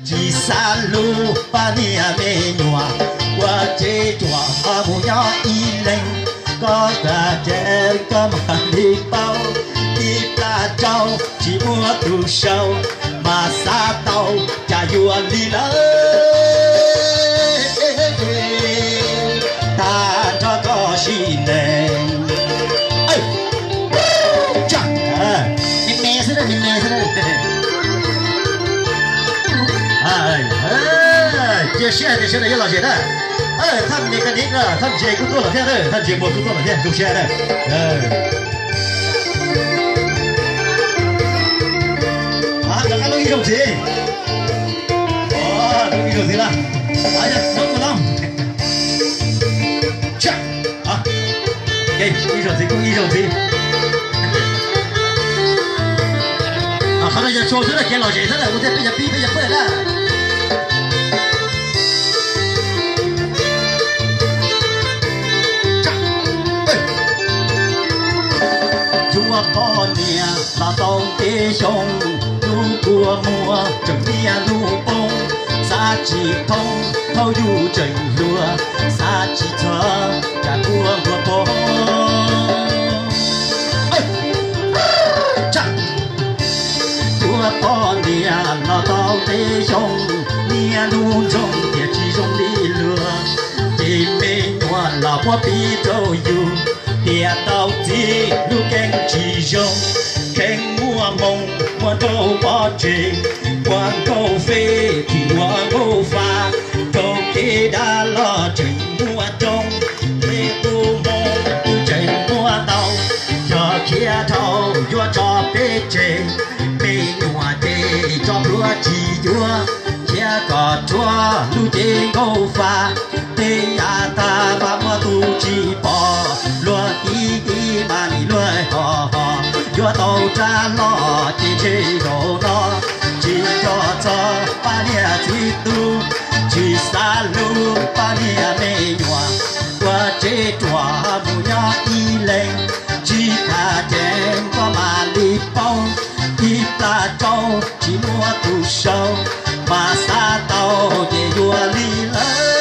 chỉ xa lu ba nia mê nhòa qua chế chùa mù nhỏ y lên có cả trẻ có mà đi bao đi ta trâu chỉ mua tu sâu mà xa tàu chả vua đi lấy ta cho có gì nè chẳng mẹ thế này接下来现在有老姐的，他们那个他们姐工作了天的，他们姐夫工作了天，都现在大家都一种情，都一种情了，哎呀，弄不弄？去啊，给一种情，一种情。好了，就说出来给老姐的了，我再被人逼不来了。chúa có nia là tông kế sông lu cua mua chẳng nia lu bông xa chỉ thông thâu du trình lúa xa chỉ thơ cả cua vừa bông chúa có nia là tông kế sông nia lu trong địa chỉ trong đi lừa chỉ mình hoa là hoa bi đâu yêu địa tàu gì lu keng chỉ dùng keng mua mông mua đâu bỏ chuyện quang câu phê thì quang câu pha câu kia đã lo chuyện mua trong mê tu mông tu chuyện mua tàu cho kia thâu cho bê chê bê nhòa chê cho lúa chỉ vua kia có chúa lu chê câu pha tê ya ta ba mua tu chỉ bỏ lúa ý mà đi lúa hò hò yo tàu cha lo chỉ chế đồ nó chỉ cho ba nia chỉ tu chỉ xa lu ba nia mê nhòa qua chế chùa mù nhỏ y lên chỉ cả chén có mà đi bông đi ta trâu chỉ mua tu sâu mà xa tàu về vua đi lên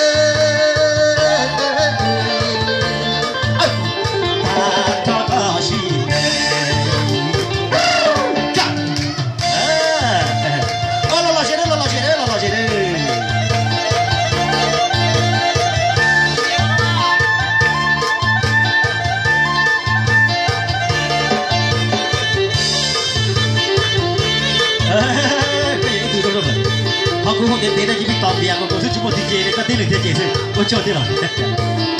họ cũng không đến đấy là chỉ bị tóm bia của tôi chỉ một thì chế để có tiền được tiền chế thôi, tôi cho tiền rồi.